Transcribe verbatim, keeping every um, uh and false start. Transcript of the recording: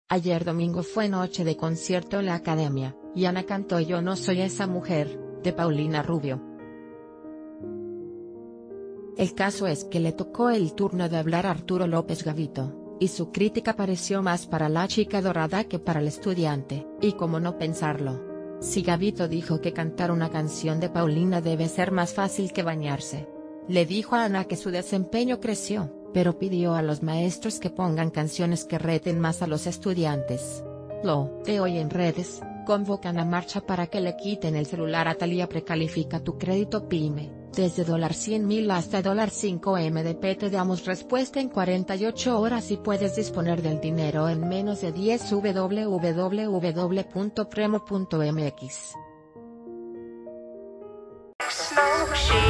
Ayer domingo fue noche de concierto en la Academia, y Ana cantó Yo no soy esa mujer, de Paulina Rubio. El caso es que le tocó el turno de hablar a Arturo López Gavito, y su crítica pareció más para la chica dorada que para el estudiante, y cómo no pensarlo. Si Gavito dijo que cantar una canción de Paulina debe ser más fácil que bañarse. Le dijo a Ana que su desempeño creció, pero pidió a los maestros que pongan canciones que reten más a los estudiantes. Lo de hoy en redes, convocan a marcha para que le quiten el celular a Thalía. Precalifica tu crédito PYME, desde cien mil hasta cinco M D P. Te damos respuesta en cuarenta y ocho horas y puedes disponer del dinero en menos de diez. w w w punto premo punto m x.